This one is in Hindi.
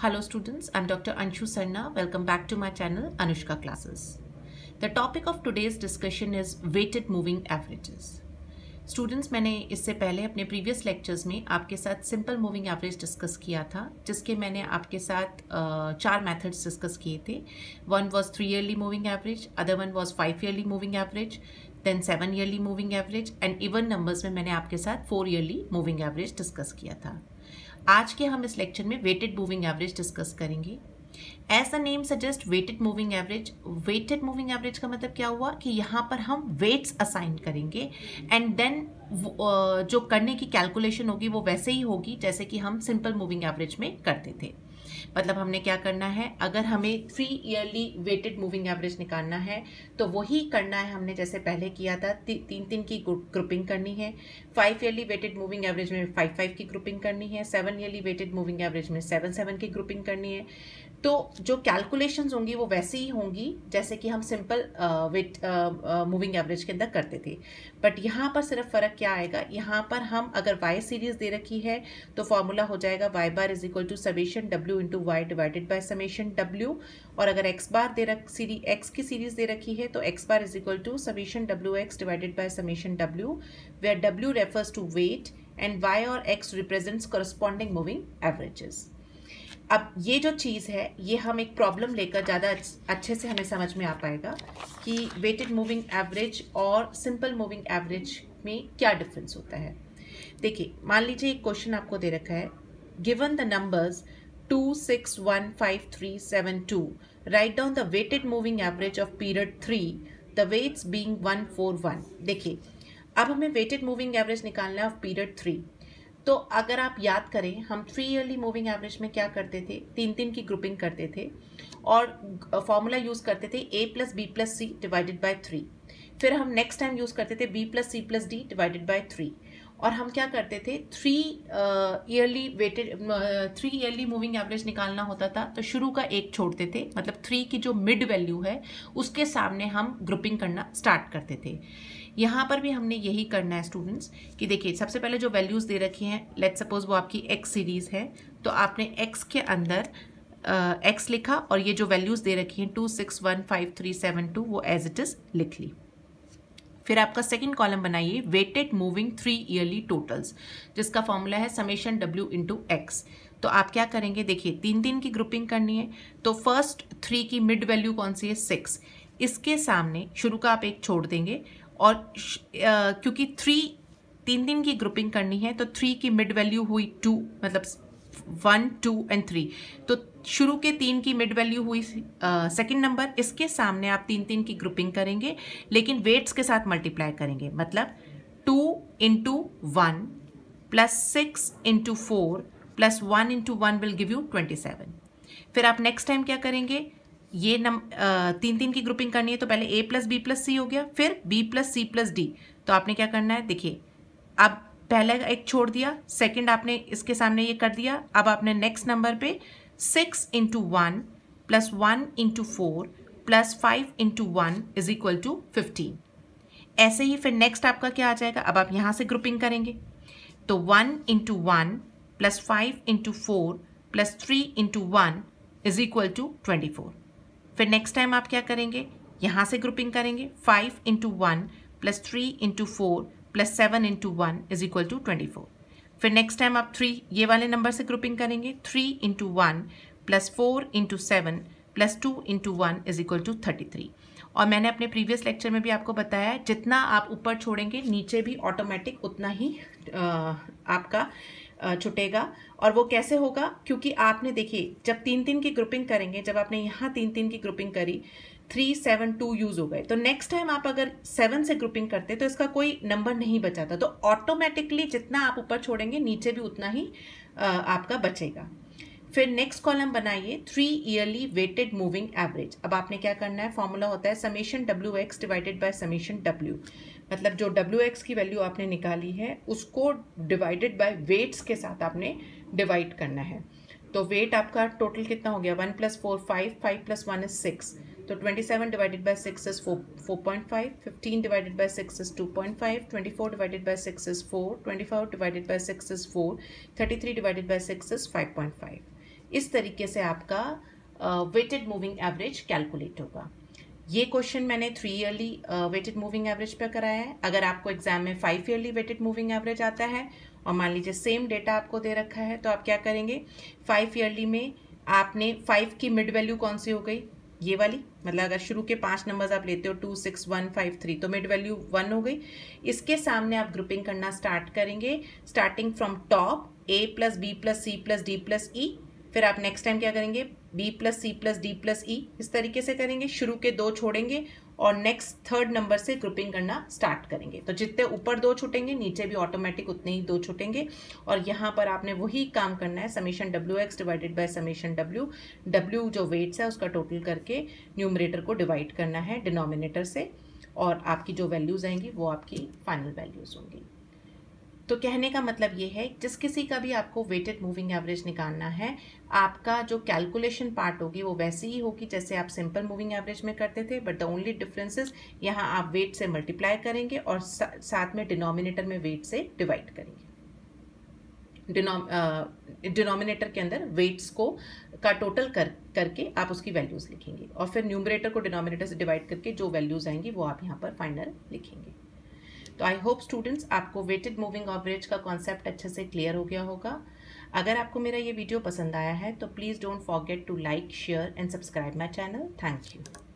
Hello students, I'm Dr. Anshu Sarna. Welcome back to my channel Anushka Classes. The topic of today's discussion is weighted moving averages. Students, मैंने इससे पहले अपने previous lectures में आपके साथ simple moving average discuss किया था, जिसके मैंने आपके साथ 4 methods discuss किए थे. One was 3 yearly moving average, other one was 5 yearly moving average, then 7 yearly moving average and even numbers में मैंने आपके साथ 4 yearly moving average discuss किया था. आज के हम इस लेक्चर में वेटेड मूविंग एवरेज डिस्कस करेंगे. As the name suggest weighted moving average. Weighted moving average का मतलब क्या हुआ कि यहाँ पर हम वेट्स असाइन करेंगे एंड देन जो करने की कैलकुलेशन होगी वो वैसे ही होगी जैसे कि हम सिंपल मूविंग एवरेज में करते थे. मतलब हमने क्या करना है, अगर हमें 3 ईयरली वेटेड मूविंग एवरेज निकालना है तो वही करना है हमने जैसे पहले किया था. 3 की ग्रुपिंग करनी है. 5 ईयरली वेटेड मूविंग एवरेज में 5 की ग्रुपिंग करनी है. 7 ईयरली वेटेड मूविंग एवरेज में 7 की ग्रुपिंग करनी है. तो जो कैलकुलेशंस होंगी वो वैसे ही होंगी जैसे कि हम सिंपल वेट मूविंग एवरेज के अंदर करते थे. बट यहाँ पर सिर्फ फ़र्क क्या आएगा, यहाँ पर हम अगर y सीरीज़ दे रखी है तो फॉर्मूला हो जाएगा y bar is equal to summation w into Y divided by summation w. और अगर x बार x की सीरीज़ दे रखी है तो x bar is equal to summation wx divided by summation w, where w refers to weight and y और x represents corresponding moving averages. अब ये जो चीज़ है ये हम एक प्रॉब्लम लेकर ज़्यादा अच्छे से हमें समझ में आ पाएगा कि वेटेड मूविंग एवरेज और सिंपल मूविंग एवरेज में क्या डिफरेंस होता है. देखिए, मान लीजिए एक क्वेश्चन आपको दे रखा है, given the numbers 2, 6, 1, 5, 3, 7, 2, write down the weighted moving average of period 3, the weights being 1, 4, 1. देखिए, अब हमें वेटेड मूविंग एवरेज निकालना है ऑफ पीरियड 3. तो अगर आप याद करें, हम 3 ईयरली मूविंग एवरेज में क्या करते थे, 3 की ग्रुपिंग करते थे और फॉर्मूला यूज़ करते थे a plus B plus C divided by 3. फिर हम नेक्स्ट टाइम यूज़ करते थे b plus C plus D divided by 3. और हम क्या करते थे, 3 ईयरली मूविंग एवरेज निकालना होता था तो शुरू का एक छोड़ते थे, मतलब 3 की जो मिड वैल्यू है उसके सामने हम ग्रुपिंग करना स्टार्ट करते थे. यहाँ पर भी हमने यही करना है स्टूडेंट्स कि देखिए, सबसे पहले जो वैल्यूज़ दे रखी हैं, लेट्स सपोज वो आपकी x सीरीज़ है तो आपने x के अंदर x लिखा और ये जो वैल्यूज़ दे रखी हैं 2, 6, 1, 5, 3, 7, 2 वो एज इट इज़ लिख ली. फिर आपका सेकंड कॉलम बनाइए वेटेड मूविंग 3 ईयरली टोटल्स, जिसका फॉर्मूला है समेशन w इंटू एक्स. तो आप क्या करेंगे, देखिए 3 की ग्रुपिंग करनी है तो फर्स्ट 3 की मिड वैल्यू कौन सी है, 6. इसके सामने शुरू का आप एक छोड़ देंगे और क्योंकि 3 की ग्रुपिंग करनी है तो 3 की मिड वैल्यू हुई 2, मतलब 1, 2 एंड 3. तो शुरू के 3 की मिड वैल्यू हुई सेकंड नंबर. इसके सामने आप 3 की ग्रुपिंग करेंगे लेकिन वेट्स के साथ मल्टीप्लाई करेंगे, मतलब 2 into 1 plus 6 into 4 plus 1 into 1 will give you 27. फिर आप नेक्स्ट टाइम क्या करेंगे, ये 3 की ग्रुपिंग करनी है तो पहले a plus B plus C हो गया, फिर b plus C plus D. तो आपने क्या करना है, देखिए अब पहले एक छोड़ दिया, सेकंड आपने इसके सामने ये कर दिया. अब आपने नेक्स्ट नंबर पे 6 into 1 plus 1 into 4 plus 5 into 1 is equal to 15. ऐसे ही फिर नेक्स्ट आपका क्या आ जाएगा, अब आप यहाँ से ग्रुपिंग करेंगे तो 1 into 1 plus 5 into 4 plus 3 into 1 is equal to 24. फिर नेक्स्ट टाइम आप क्या करेंगे, यहाँ से ग्रुपिंग करेंगे 5 into 1 plus 3 into 4 plus 7 into 1 is equal to 24. फिर नेक्स्ट टाइम आप 3 ये वाले नंबर से ग्रुपिंग करेंगे 3 into 1 plus 4 into 7 plus 2 into 1 is equal to 33. और मैंने अपने प्रीवियस लेक्चर में भी आपको बताया है, जितना आप ऊपर छोड़ेंगे नीचे भी ऑटोमेटिक उतना ही आपका छुटेगा. और वो कैसे होगा, क्योंकि आपने देखिए जब 3 की ग्रुपिंग करेंगे, जब आपने यहाँ 3 की ग्रुपिंग करी 3, 7, 2 यूज हो गए, तो नेक्स्ट टाइम आप अगर 7 से ग्रुपिंग करते तो इसका कोई नंबर नहीं बचाता. तो ऑटोमेटिकली जितना आप ऊपर छोड़ेंगे नीचे भी उतना ही आपका बचेगा. फिर नेक्स्ट कॉलम बनाइए 3 ईयरली वेटेड मूविंग एवरेज. अब आपने क्या करना है, फॉर्मूला होता है summation wx divided by summation w. मतलब जो wx की वैल्यू आपने निकाली है उसको डिवाइडेड बाय वेट्स के साथ आपने डिवाइड करना है. तो वेट आपका टोटल कितना हो गया, 1 प्लस 4 5, 5 प्लस 1 इज 6. तो 27 divided by 6 is 4.5, 15 divided by 6 is 2.5, 24 divided by 6 is 4, 25 divided by 6 is 4, 33 divided by 6 is 5.5. इस तरीके से आपका वेटेड मूविंग एवरेज कैलकुलेट होगा। ये क्वेश्चन मैंने 3 ईयरली वेटेड मूविंग एवरेज पर कराया है। अगर आपको एग्जाम में 5 ईयरली वेटेड मूविंग एवरेज आता है और मान लीजिए सेम डेटा आपको दे रखा है, तो आप क्या करेंगे, 5 ईयरली में आपने 5 की मिड वैल्यू कौन सी हो गई, ये वाली, मतलब अगर शुरू के 5 नंबर्स आप लेते हो 2, 6, 1, 5, 3, तो मिड वैल्यू 1 हो गई। इसके सामने आप ग्रुपिंग करना स्टार्ट करेंगे, starting from top A plus B plus C plus D plus E। फिर आप नेक्स्ट टाइम क्या करेंगे, B plus C plus D plus E, इस तरीके से करेंगे। शुरू के 2 छोड़ेंगे और नेक्स्ट थर्ड नंबर से ग्रुपिंग करना स्टार्ट करेंगे। तो जितने ऊपर 2 छूटेंगे नीचे भी ऑटोमेटिक उतने ही 2 छूटेंगे। और यहाँ पर आपने वही काम करना है, summation WX divided by summation W जो वेट्स है उसका टोटल करके न्यूमरेटर को डिवाइड करना है डिनोमिनेटर से, और आपकी जो वैल्यूज़ आएंगी वो आपकी फाइनल वैल्यूज़ होंगी। तो कहने का मतलब ये है, जिस किसी का भी आपको वेटेड मूविंग एवरेज निकालना है, आपका जो कैलकुलेशन पार्ट होगी वो वैसी ही होगी जैसे आप सिंपल मूविंग एवरेज में करते थे, but the only difference is यहाँ आप वेट से मल्टीप्लाई करेंगे और साथ में डिनोमिनेटर में वेट से डिवाइड करेंगे। डिनोमिनेटर के अंदर वेट्स को का टोटल करके आप उसकी वैल्यूज़ लिखेंगे और फिर न्यूमरेटर को डिनोमिनेटर से डिवाइड करके जो वैल्यूज़ आएंगी वो आप यहाँ पर फाइनल लिखेंगे। तो आई होप स्टूडेंट्स आपको वेटेड मूविंग एवरेज का कॉन्सेप्ट अच्छे से क्लियर हो गया होगा। अगर आपको मेरा ये वीडियो पसंद आया है तो please don't forget to like, share and subscribe my channel. Thank you.